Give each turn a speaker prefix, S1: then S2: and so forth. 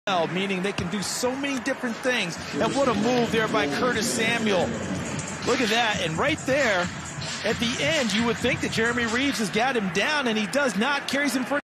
S1: meaning they can do so many different things. And what a move there by Curtis Samuel. Look at that. And right there, at the end, you would think that Jeremy Reeves has got him down, and he does not. Carries him for